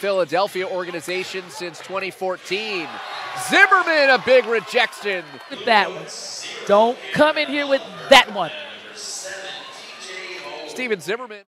Philadelphia organization since 2014. Zimmerman, a big rejection. That one. Don't come in here with that one. Steven Zimmerman.